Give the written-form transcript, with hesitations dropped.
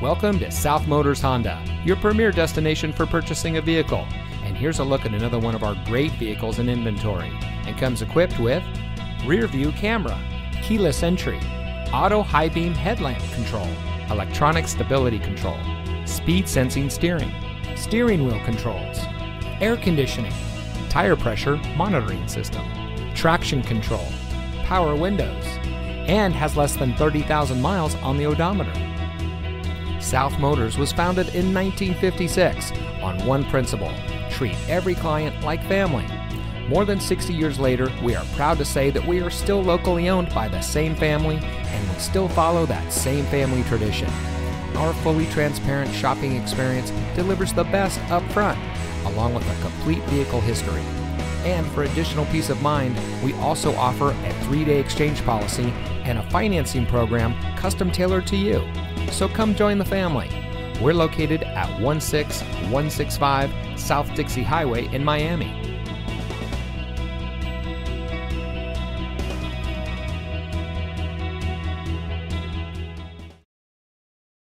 Welcome to South Motors Honda, your premier destination for purchasing a vehicle. And here's a look at another one of our great vehicles in inventory. And comes equipped with rear view camera, keyless entry, auto high beam headlamp control, electronic stability control, speed sensing steering wheel controls, air conditioning, tire pressure monitoring system, traction control, power windows, and has less than 30,000 miles on the odometer. South Motors was founded in 1956 on one principle: treat every client like family. More than 60 years later, we are proud to say that we are still locally owned by the same family and will still follow that same family tradition. Our fully transparent shopping experience delivers the best up front, along with a complete vehicle history. And for additional peace of mind, we also offer a 3-day exchange policy and a financing program custom tailored to you. So come join the family. We're located at 16165 South Dixie Highway in Miami.